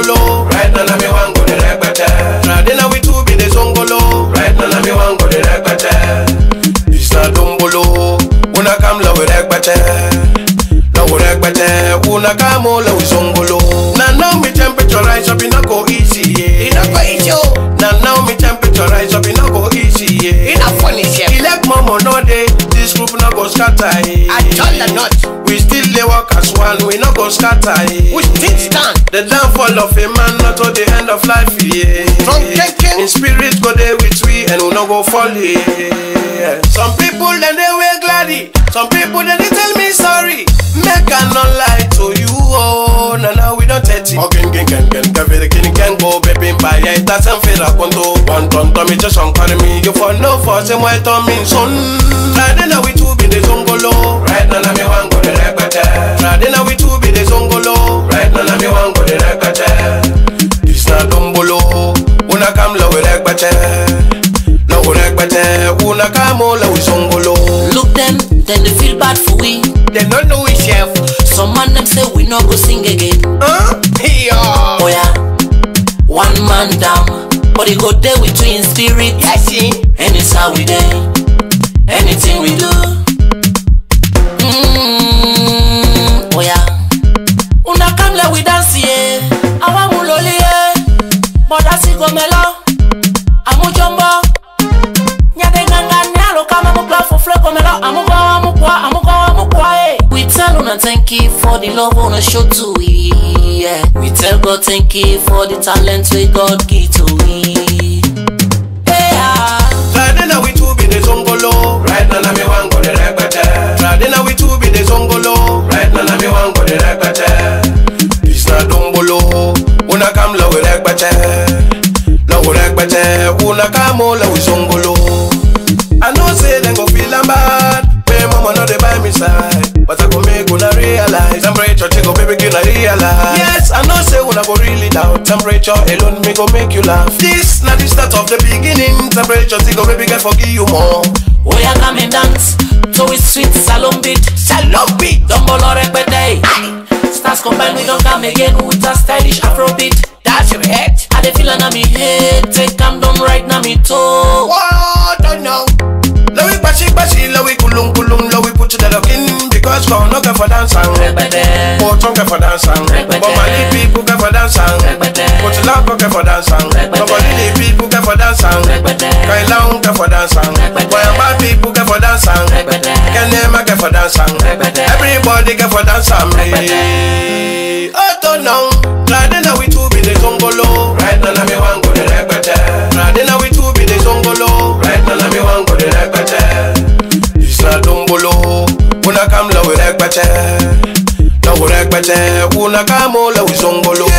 zongolo. Right now me want go the regbete. Tradina we two be the zongolo. Right now me want go the regbete. It's not dombolo. Una come love with regbete. Love with regbete. Una come all love with zongolo. Now me temperature rise up, it not go easy. It not go easy. Now me temperature rise up, it not go easy. It not funny. Elect Momoh no day. This group not go scatter. I told her not. We still lay work as one, we not go scatter. We still stand. The downfall of a man not to the end of life, yeah. From taking in spirit go there with we and we not go fall, yeah. Some people then they were gladdy. Some people then they tell me sorry. Make I not lie to you, oh. Now we don't take it. Okay, can go baby by it. That's unfair. I want to one ton to me just on me. You for no for some way to me son. Tradina we two be the zongolo. Right now me want go the regbete. Tradina we two be the zongolo. Right now me want go the regbete. It's not dombolo. Una come love with regbete. Love with regbete. Una come all love with zongolo. Look them, then they feel bad for we. They don't know we chef. Some man them say we no go sing again. Yeah. Oh yeah, one man down, but he go there with you in spirit. Yes, see. And it's how we there. Anything we do. Oh yeah. Una come let we dance yeah. Awa muloli yeah. But that's it go melo. Amu jumbo. Nyade ganga nyalo kama mu blow for flow go melo. Amu kwa eh. We tell una thank you for the love on a show to we. Yeah. We tell God thank you for the talent we God give to we. Yeah. Tradina we two be the zongolo. Right now me want go the regbete. Tradina we two be the zongolo. Right now me want go the regbete. It's not dombolo. Una come love with regbete. Love with regbete. Una come all love with zongolo. I know say them go feel bad. When Momoh no they by me side, but I go make una realize. Temperature Tigo baby can I realize. Yes, I know say una go really down. Temperature alone me go make you laugh. This not the start of the beginning. Temperature Tigo baby can forgive you more. We are coming dance to a sweet salon beat. Salon beat. Dombolo regbete. Stars combined we don't come again with a stylish Afro beat. That's your head. I dey feel na me head. Take calm down right na me toe. Oh, don't know. Lowi bashi, lowi kulum, lowi put you the lock in. Because God no care for dancing. Regbete. Both don't care for dancing. Regbete. But Mali people care for dancing. Regbete. But love no care for dancing. Regbete. But Mali people care for dancing. Regbete. Kaila care for dancing. Regbete. Boy and bad people care for dancing. Regbete. Kenema care for dancing. Regbete. Everybody care for dancing. Regbete. Oh, don't know. Tradina we two be the zongolo. Right now me want go the regbete. Tradina we two be the zongolo. Right now me want go the regbete. It's not dombolo. Una come love with regbete. Love with regbete. Una come all love with zongolo.